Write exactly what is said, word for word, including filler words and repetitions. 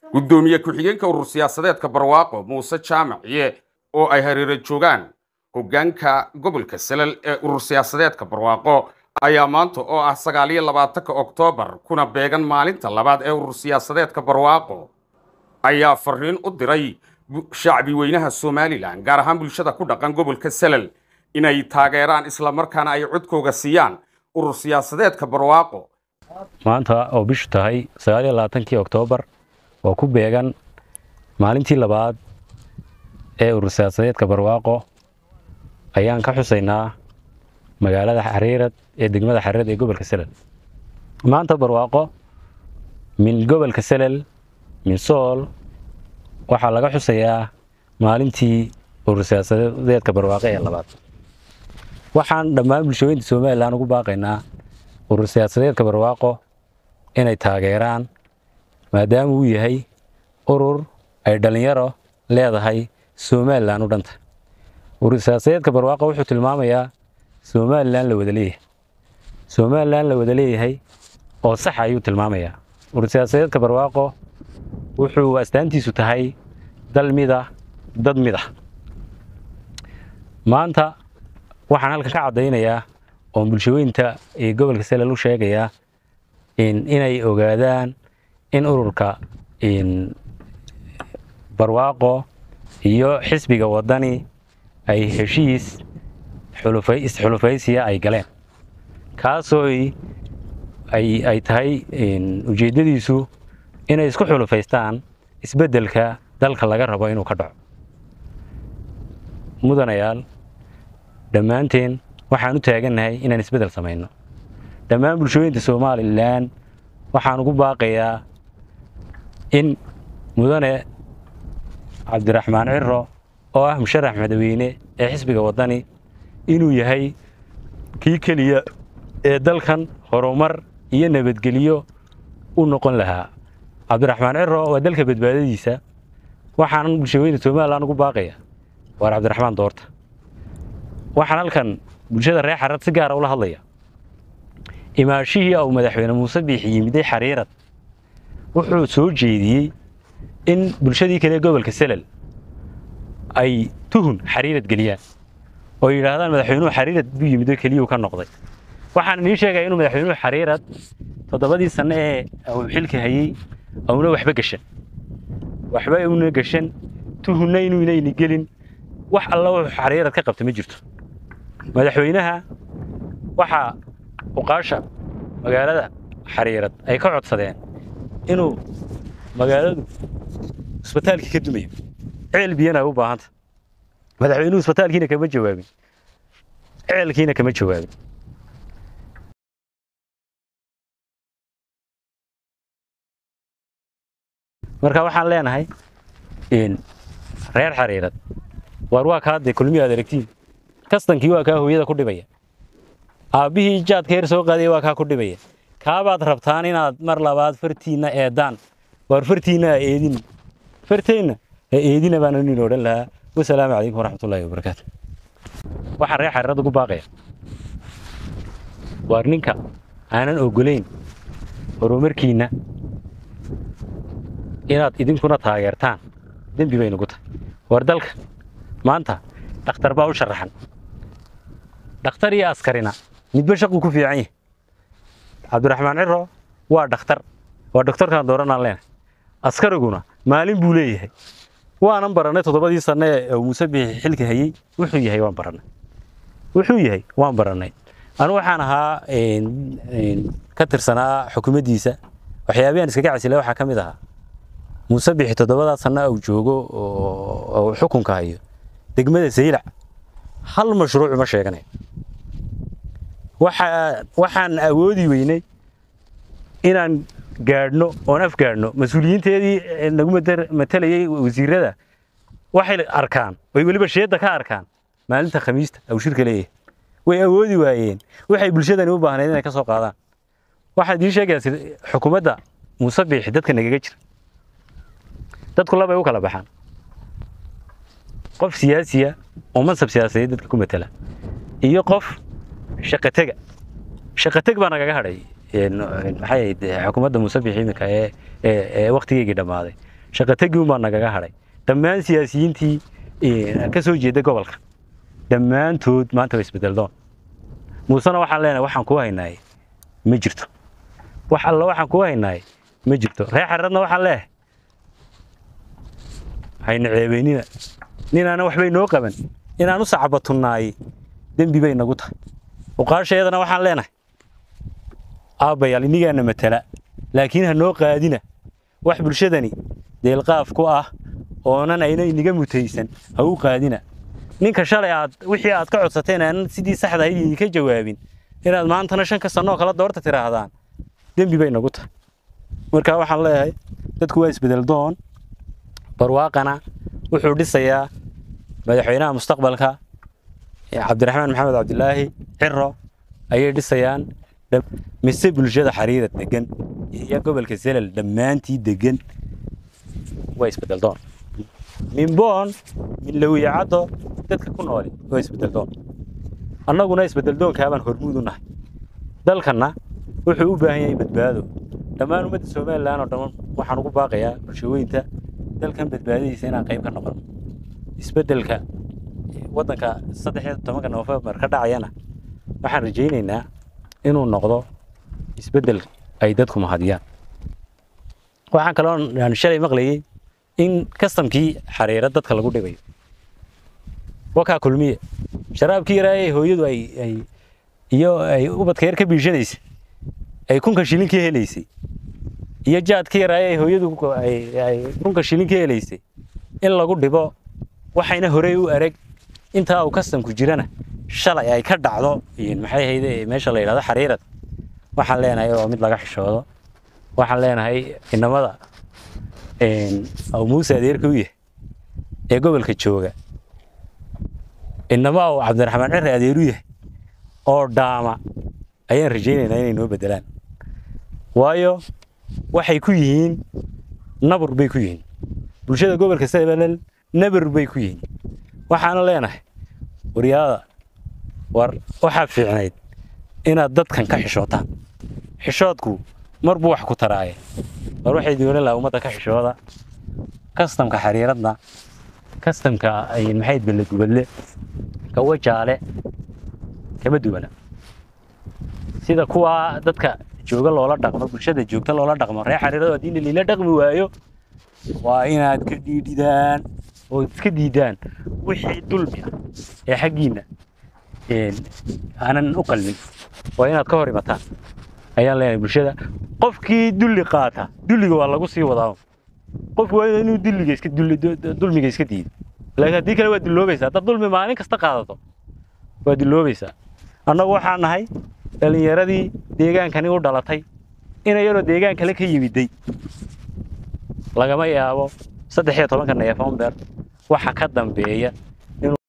gudoomiye ku-xigeenka urur siyaasadeedka barwaaqo muuse jaamaciye oo ay hareero joogaan hoggaanka gobolka Salal ee urur siyaasadeedka barwaaqo ayaa maanta oo ah sagaal iyo labaatanka Oktoobar kuna beegan maalinta labaad ee urur siyaasadeedka barwaaqo ayaa fariin u diray shacbi weynaha Soomaaliland gaar ahaan bulshada ku dhaqan gobolka Salal inay taageeraan isla markaana ay codkooga siiyaan urur siyaasadeedka barwaaqo maanta oo bishu tahay sagaal iyo labaatanka Oktoobar oo ku beegan maalintii labaad ee urur siyaasadeedka barwaaqo ayaan ka xusaynaa magaalada Xariirad ee degmada Xariirad ee gobolka Salal maanta barwaaqo min gobolka Salal min Sool waxa laga xusayaa maalintii urur siyaasadeedka barwaaqo ee labaad waxaan dhammaan bulshooyinka Soomaaliland ugu baaqaynaa urur siyaasadeedka barwaaqo inay taageeraan maadaama uu yahay urur ay dhalinyaro leedahay Soomaaliland u dhanta urur siyaasadeedka barwaaqo wuxuu tilmaamayaa Soomaaliland la wada leeyahay Soomaaliland la wada leeyahay oo sax ayuu tilmaamayaa urur siyaasadeedka barwaaqo wuxuu astaantiisu tahay dal mida dad mida maanta waxaan halka ka cadeynayaa oo bulshooyinka ee gobolka Salal u sheegaya in inay ogaadaan in ururka in barwaaqo iyo xisbiga wadani ay heshiis xulufay isxulufaysiya ay galeen kaasoo ay ay tahay in ujeedadiisu inay isku xulufaystaan isbedelka dalka laga rabo inuu ka dhaco mudanayaal dhammaanteen waxaan u taaganahay inaan isbedel sameeyno dhammaan bulshooyinka Soomaaliland waxaan ugu baaqayaa in mudane Cabdiraxmaan Cirro oo ah musharax madaxweyne ee xisbiga wadani inuu yahay kii kaliya ee dalkan horumar iyo nabadgeliyo u noqon lahaa Cabdiraxmaan Cirro waa dalka badbaadadiisa waxaan bulshooyinka Soomaaliland ugu baaqayaa war Cabdiraxmaan doorta waxaan halkan bulshada reer Xariirad si gaar ah ula hadlaya imaashihii oo madaxweyne Muuse Biixi yimid Xariirad wuxuu soo jeediyay in bulshadii kale gobolka Salal ay tuhun Xariirad galiyaan oo yiraahdaan madaxweynuhu Xariirad buu yimid kaliya ka noqday waxaan inii sheegay inuu madaxweynuhu Xariirad toddobadii sano ee uu xilka hayay awna waxba gashan waxba uu gashan tuhunna inuu inay gelin wax alla wuxuu Xariirad ka qabtay ma jirto madaxweynaha waxa uqaasha magaalada Xariirad ay ka codsadeen inuu magaaladu isbitaalkii ka dumayo ceel biyana u baahanta madaxweynuhu isbitaalkiina kama jawaabin ceelkiina kama jawaabin marka waxaan leenahay in reer Xariirad war waa ka hadday kulmiyaad aragtiin kastankii waa ka hooyada ku dhibaya aabihii jaadka heer soo qaaday waa ka ku dhibaya kaabaad rabtaan inaad mar labaad fartiina eedaan war fartiina eedin farteena eedina baan inuu odhan lahaa wassalaamu calaykum waraxmatullaahi wabarakaatuh waxaan reer Xariirad ugu baaqaya war ninka aanan ogoleyn horumarkiina inaad idinkuna taageertaan dambi bay nagu tahay war dalka maanta dhakhtar baa u sharaxan dhakhtar iyo askarina midba shaqo ku fiican yahay Cabdiraxmaan Cirro waa dhakhtar waa dhakhtarkan dooranaan leen askariguna maalin buu leeyahay waanan baranay toddobadii sano ee Muuse Biixi xilka hayay wuxuu yahay waan baranay wuxuu yahay waan baranay anu waxaan ahaa ka tirsanaa xukuumaddiisa waxyaabahan iskaga casilay waxa kamid ah Muuse Biixi toddobada sano uu joogo oo xukunka hayo degmada Saylac hal mashruuc ma sheeganay waxa waxaan awoodi weynay inaan gaadhno oo af gaadhno mas'uuliyiinteedii nagu matalayay wasiirada waxay arkaan way waliba sheeda ka arkaan maalinta Khamiista aw shirka leeyahay way awoodi waayeen waxay bulshadani u baahnayeen inay ka soo qaadaan waxa dii sheegay xukuumadda Muuse Biixi dadka nagaga jira dadku laba ay u kala baxaan qof siyaasiya oo mansab siyaasadeed dadka ku matala iyo qof shaqo taga shaqo tag baa naga hadhay maxay xukuumadda Muuse Biixi imika ee ee waqtigeedii dhamaaday shaqatagii uma nagaga haray dhammaan siyaasiyiintii ka soo jeeday gobolka dhammaantood maanta way isbedel doon muusana waxaan leenahay waxaan ku haynaay ma jirto wax alla waxaan ku haynaay ma jirto reer xaradna waxaan leeyahay hayna ceebeynina ninaana waxbay noo qaban inaan u sacbatunaay dambi bay nagu tahay uqaasheedana waxaan leenahay aabayaal inigaana matala laakiin ha noo qaadina wax bulshadani deelqaaf ku ah oonan ayna iniga mutaysan ha u qaadina ninka shalay aad wixii aad ka codsateen aan sidii saxda ahayd ka jawaabin inaad maantana shan ka sano kala doorta tiraahdaan dambi bay nagu tahay marka waxaan leeyahay dadku waa isbedel doon barwaaqana wuxuu dhisayaa madaxweynaha mustaqbalka cabdiraxmaan maxamed cabdilaahi ciro ayay dhisayaan mise bulshada xariirad degan iyo gobolka Selal dhammaantii degan waa isbedel doon min boon min lawiyacado dadka ku nool waa isbedel doon annaguna isbedel doon kaaban hormuud u nahay dalkana wuxuu u baahan yahay badbaado dhammaan ummadda Soomaaliland oo dhan waxaan ugu baaqayaa bulshooyinka dalkan badbaadadiisa inaan qayb ka noqono isbedelka wadanka saddex iyo tobanka November ka dhacayana waxaan rajaynaynaa inuu noqdo isbedel ay dadku mahadiyaan waxaan kaloo aan shalay maqlayay in kastamkii xariirad dadka lagu dhigayo wakaa kulmiye sharaabkii yaraayay hooyadu ay ay iyo ay ubadka yar ka biishadaysa ay kunka shilinkii helaysay iyo jaadkii yaraayay hooyadu ay ay kunka shilinkii helaysay in lagu dhibo waxayna horey u arag inta uu kastamku jirana shalay ay ka dhacdo in maxay hayde meesha la yiraahdo xariirad waxaan leenahay oo mid laga xishoodo waxaan leenahay inamada een aw Muuse adeerka u yahay ee gobolka jooga inama oo Cabdiraxmaan Cire adeer u yahay oo dhaama ayaan rajaynaynaa inay noo bedelaan waayo waxay ku yihiin nabur bay ku yihiin bulshada gobolka Selal nabur bay ku yihiin waxaan leenahay wariyada war waxa fiicnayd inaad dadkan ka xishootaan xishoodku marbu wax ku taraay war waxay doonaan la umada ka xishooda kastamka xariiradna kastamka ay maxay balad wale ka wajaale kama duwana sida kuwa dadka jooga loola dhaqmo bulshada joogta loola dhaqmo reer xariirada diin leela dhaqmi waayo waa inaad ka dhiididaan oo iska diidaan wixii dulmi ah ee xaqiina een aanan u qalmin waa inaad ka hor imataan ayaan leenahay bulshada qofkii dulli qaata dulliga waa lagu sii wadaa qof waa inuu dulliga iska dulli dulmiga iska diido laakiin hadii kale waa diloobaysaa dad dulmi maalin kasta qaadato waa diloobaysaa annagu waxaan nahay dhalinyaradii deegaankani u dhalatay in ayaro deegaan kale ka yimiday lagama yaabo saddex iyo tobanka November waxa ka dambeeya